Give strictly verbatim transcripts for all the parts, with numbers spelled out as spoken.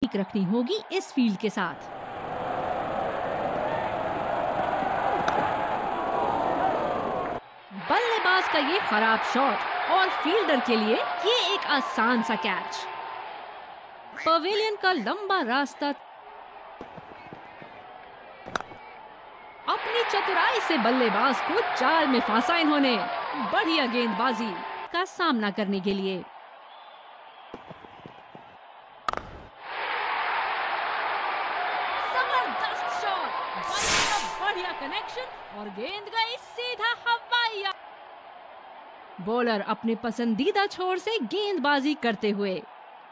सटीक रखनी होगी इस फील्ड के साथ। बल्लेबाज का ये खराब शॉट और फील्डर के लिए ये एक आसान सा कैच। पवेलियन का लंबा रास्ता अपनी चतुराई से बल्लेबाज को जाल में फंसा इन्होंने, बढ़िया गेंदबाजी का सामना करने के लिए। जबरदस्त शॉट, बल्ले का बढ़िया कनेक्शन और गेंद गई सीधा हवाई। बॉलर अपने पसंदीदा छोर से गेंदबाजी करते हुए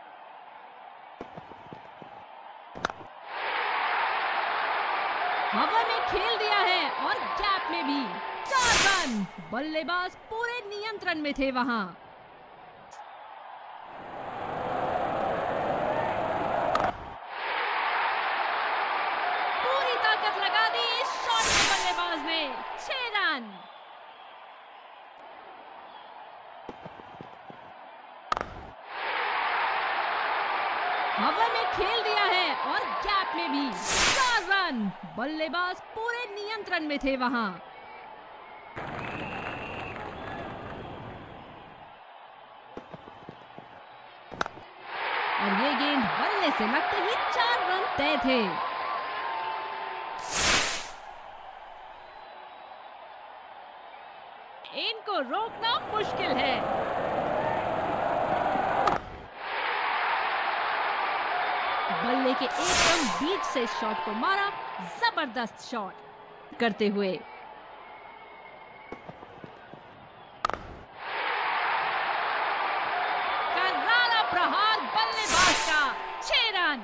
हवा में खेल दिया है और गैप में भी चार रन। बल्लेबाज पूरे नियंत्रण में थे वहां। पूरी ताकत लगा दी इस शॉट में बल्लेबाज ने, छह रन। हवा में खेल दिया है और गैप में भी चार रन। बल्लेबाज पूरे नियंत्रण में थे वहां। और ये गेंद बल्ले से लगते ही चार रन तय थे। इनको रोकना मुश्किल है। बल्ले के एकदम बीच से शॉट को मारा, जबरदस्त शॉट करते हुए। करारा प्रहार बल्लेबाज का, छह रन।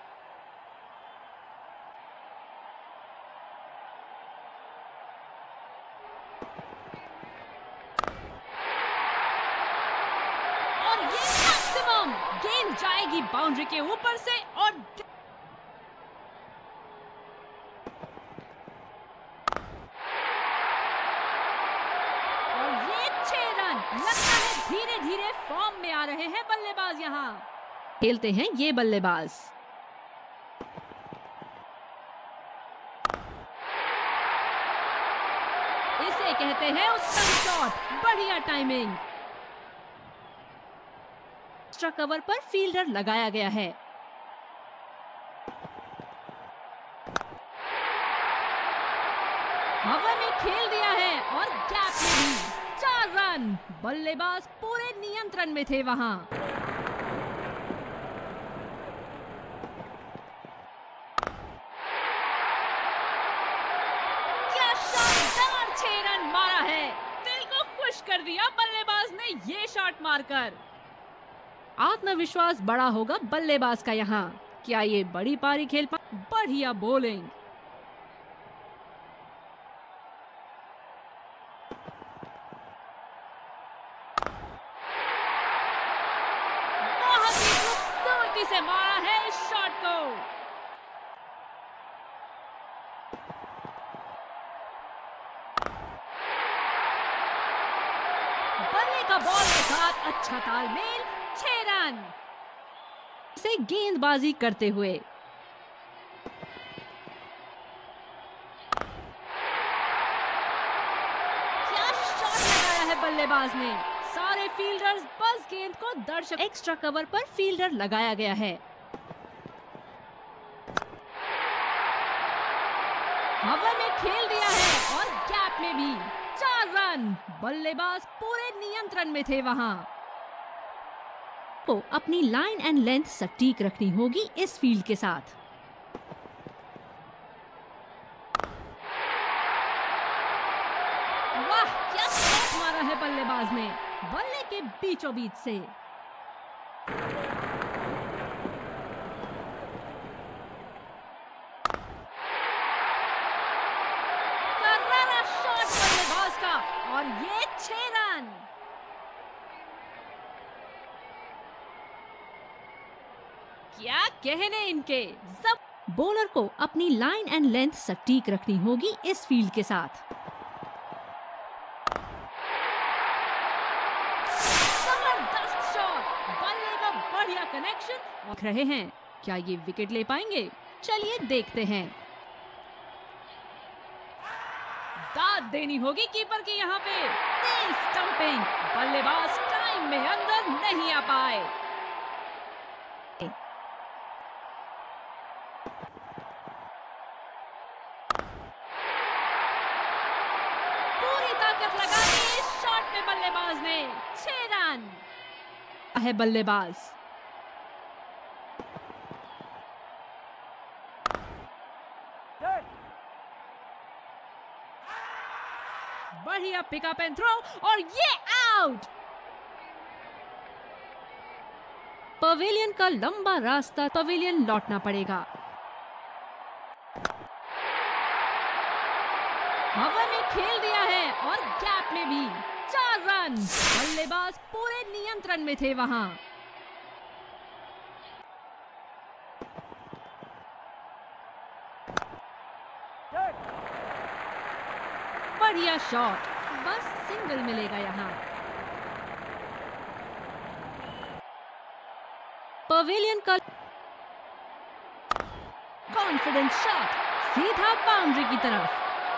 और ये मैक्सिमम गेंद जाएगी बाउंड्री के ऊपर से और और ये छह रन। लगता है धीरे धीरे फॉर्म में आ रहे हैं बल्लेबाज। यहाँ खेलते हैं ये बल्लेबाज। इसे कहते हैं उत्तम शॉट, बढ़िया टाइमिंग। एक्स्ट्रा कवर पर फील्डर लगाया गया है। हवा में खेल दिया है और गैप में भी चार रन। बल्लेबाज पूरे नियंत्रण में थे वहां। क्या शानदार छह रन मारा है। दिल को खुश कर दिया बल्लेबाज ने ये शॉट मारकर। आत्मविश्वास बड़ा होगा बल्लेबाज का यहाँ। क्या ये बड़ी पारी खेल पा? बढ़िया बॉलिंग। बहुत ही खूबसूरती से मारा है इस शॉट को। बल्ले का बॉल के साथ अच्छा तालमेल, छह रन से गेंदबाजी करते हुए। क्या शॉट लगाया है बल्लेबाज ने। सारे फील्डर्स बस गेंद को दर्शक। एक्स्ट्रा कवर पर फील्डर लगाया गया है। हवा में खेल दिया है और गैप में भी चार रन। बल्लेबाज पूरे नियंत्रण में थे वहां। को अपनी लाइन एंड लेंथ सटीक रखनी होगी इस फील्ड के साथ। वाह, क्या शॉट मारा है बल्लेबाज ने, बल्ले के बीचों बीच से। करारा शॉट बल्लेबाज का और ये छह रन। क्या कहने इनके। जब बॉलर को अपनी लाइन एंड लेंथ सटीक रखनी होगी इस फील्ड के साथ। जबरदस्त शॉट, बल्ले का बढ़िया कनेक्शन रख रहे हैं। क्या ये विकेट ले पाएंगे? चलिए देखते हैं। दाद देनी होगी कीपर की यहाँ पे। तेज स्टंपिंग, बल्लेबाज टाइम में अंदर नहीं आ पाए। पूरी ताकत लगा दी इस शॉट में बल्लेबाज ने। छह रन है बल्लेबाज। बढ़िया पिकअप एंड थ्रो और ये आउट। पवेलियन का लंबा रास्ता, पवेलियन लौटना पड़ेगा। हवा में खेल दिया है और गैप में भी। चार रन। बल्लेबाज पूरे नियंत्रण में थे वहां। बढ़िया शॉट, बस सिंगल मिलेगा यहाँ। पवेलियन का कॉन्फिडेंट शॉट सीधा बाउंड्री की तरफ।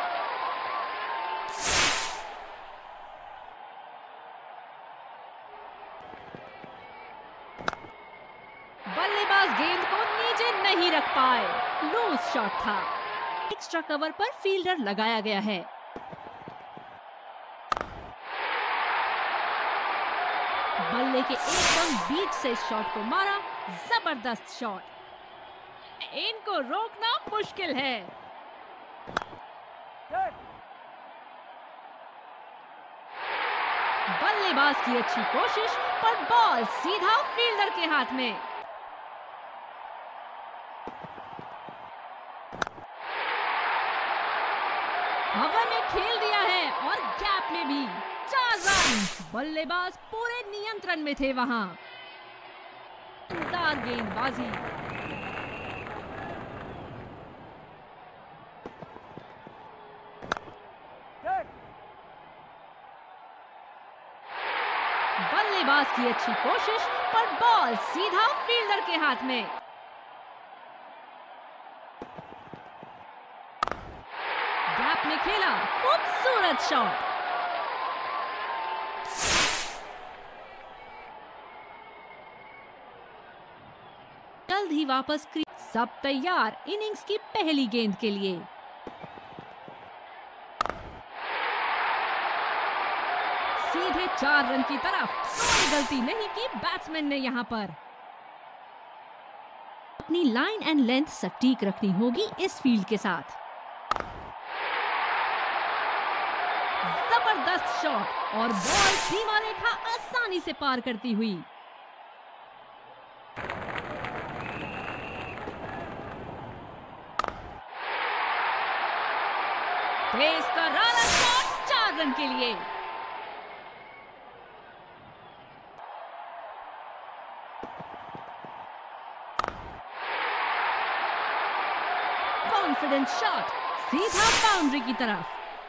बल्लेबाज गेंद को नीचे नहीं रख पाए। लूज शॉट था। एक्स्ट्रा कवर पर फील्डर लगाया गया है। बल्ले के एकदम बीच से शॉट को मारा। जबरदस्त शॉट। इनको रोकना मुश्किल है। बल्लेबाज की अच्छी कोशिश पर बॉल सीधा फील्डर के हाथ में। हवा में खेल दिया है और गैप में भी। चार रन। बल्लेबाज पूरे नियंत्रण में थे वहां। शानदार गेंदबाजी। बल्लेबाज की अच्छी कोशिश पर बॉल सीधा फील्डर के हाथ में। गैप में खेला। खूबसूरत शॉट। जल्द ही वापस क्रीज। सब तैयार इनिंग्स की पहली गेंद के लिए। सीधे चार रन की तरफ। कोई गलती नहीं की बैट्समैन ने यहां पर। अपनी लाइन एंड लेंथ सटीक रखनी होगी इस फील्ड के साथ। जबरदस्त शॉट और बॉल सीमा रेखा आसानी से पार करती हुई। तेज करारा शॉट चार रन के लिए। कॉन्फिडेंट शॉट सीधा बाउंड्री की तरफ।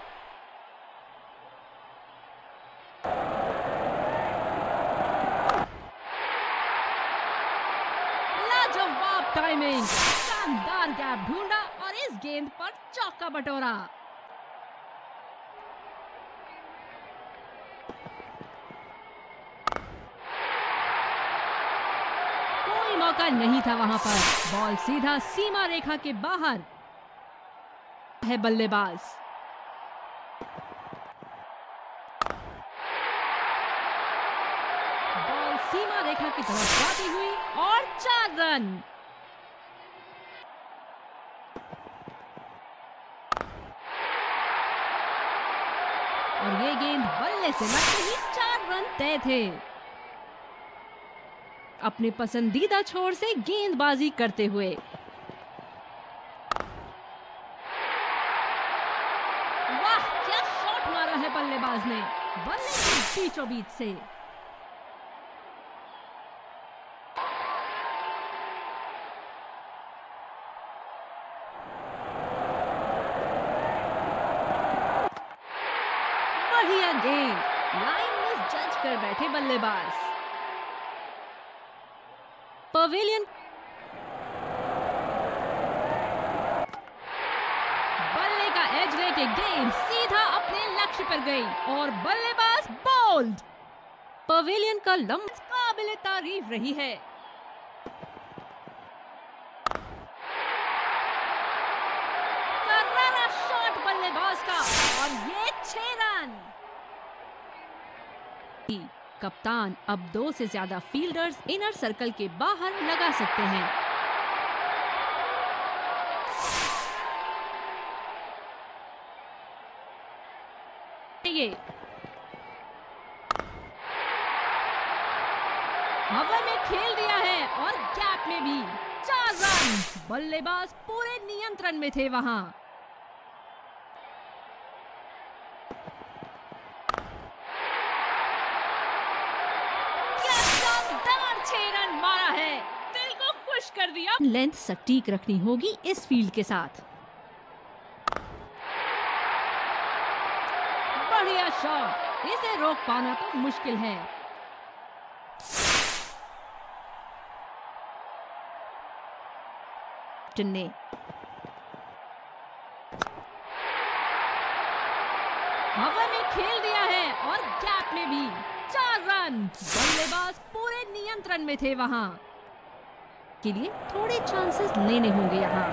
लाजवाब टाइमिंग। शानदार गैप ढूंढा और इस गेंद पर चौका बटोरा। कोई मौका नहीं था वहां पर। बॉल सीधा सीमा रेखा के बाहर है बल्लेबाज। बॉल सीमा रेखा की तरफ जाती हुई और चार रन। और ये गेंद बल्ले से लगते ही चार रन तय थे। अपने पसंदीदा छोर से गेंदबाजी करते हुए। वाह, क्या शॉट मारा है बल्लेबाज ने। बल्ले के बीचों बीच से। बढ़िया गेंद। लाइन मिस जज कर बैठे बल्लेबाज। पवेलियन के गेंद सीधा अपने लक्ष्य पर गई और बल्लेबाज बोल्ड। पवेलियन का लंबा काबिले तारीफ रही है। करारा शॉट बल्लेबाज का और ये छह रन। कप्तान अब दो से ज्यादा फील्डर्स इनर सर्कल के बाहर लगा सकते हैं। ये हवा में खेल दिया है और गैप में भी चार रन। बल्लेबाज पूरे नियंत्रण में थे वहां। क्या शानदार छह रन मारा है, दिल को खुश कर दिया। लेंथ सटीक रखनी होगी इस फील्ड के साथ। बढ़िया शॉट, इसे रोक पाना तो मुश्किल है। ने हवा में खेल दिया है और गैप में भी चार रन। बल्लेबाज पूरे नियंत्रण में थे वहां। के लिए थोड़े चांसेस लेने होंगे यहाँ।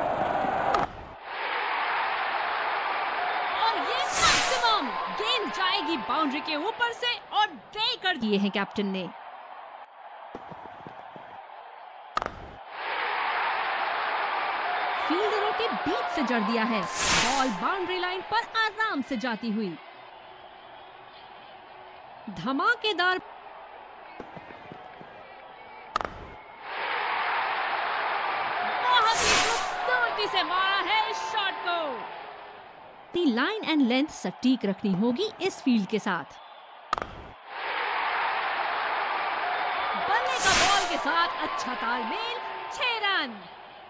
और ये मैक्सिमम गेंद जाएगी बाउंड्री के ऊपर से और ड्रे कर दिए हैं कैप्टन ने। फील्डरों के बीच से जड़ दिया है। बॉल बाउंड्री लाइन पर आराम से जाती हुई। धमाकेदार बहुत ही खूबसूरती से मारा है इस शॉट को। लाइन एंड लेंथ सटीक रखनी होगी इस फील्ड के साथ। बल्ले का बॉल के साथ अच्छा तालमेल, छह रन।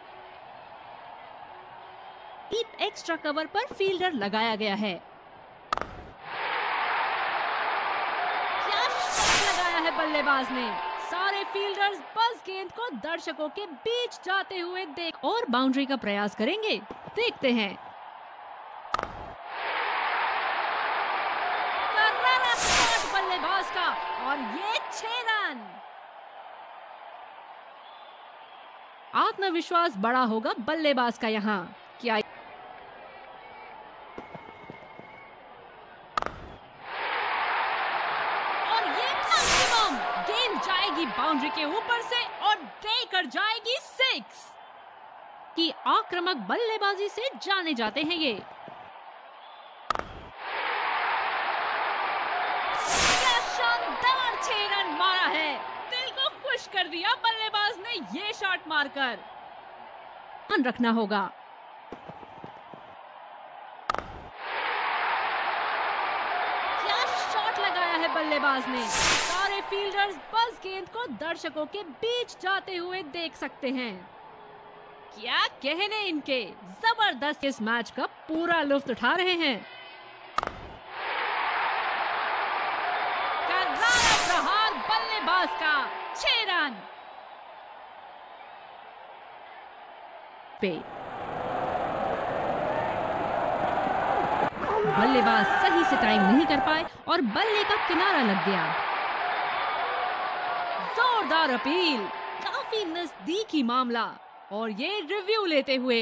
डीप एक्स्ट्रा कवर पर फील्डर लगाया गया है। क्या शॉट लगाया है बल्लेबाज ने। सारे फील्डर्स बस गेंद को दर्शकों के बीच जाते हुए देख और बाउंड्री का प्रयास करेंगे। देखते हैं। करारा शॉट बल्लेबाज का और ये छह रन। आत्मविश्वास बड़ा होगा बल्लेबाज का यहाँ। क्या बाउंड्री के ऊपर से और ड्रे कर जाएगी सिक्स। की आक्रामक बल्लेबाजी से जाने जाते हैं ये। क्या शानदार छह रन मारा है, दिल को खुश कर दिया बल्लेबाज ने ये शॉट मारकर। ध्यान रखना होगा। क्या शॉट लगाया है बल्लेबाज ने। सारे फील्डर्स बस गेंद को दर्शकों के बीच जाते हुए देख सकते हैं। क्या कहने इनके, जबरदस्त इस मैच का पूरा लुत्फ उठा रहे हैं। करारा प्रहार बल्लेबाज का, छह रन। पे बल्लेबाज सही से टाइम नहीं कर पाए और बल्ले का किनारा लग गया। जोरदार अपील, काफी नजदीकी मामला और ये रिव्यू लेते हुए।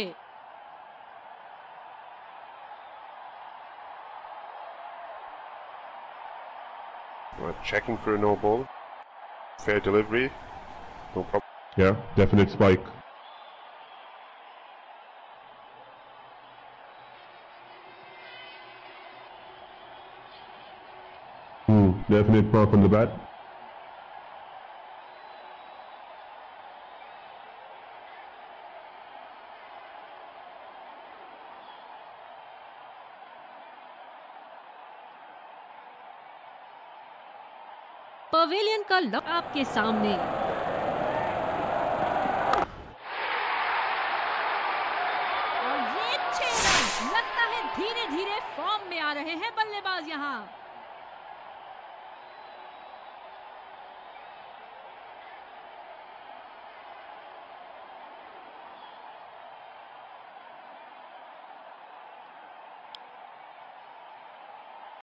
We're checking for a no ball. Fair delivery. No problem. Yeah, definite spike. Hmm, definite mark on the bat. Pavilion का लक आपके सामने। और ये छह रन। लगता है धीरे धीरे फॉर्म में आ रहे हैं बल्लेबाज यहाँ।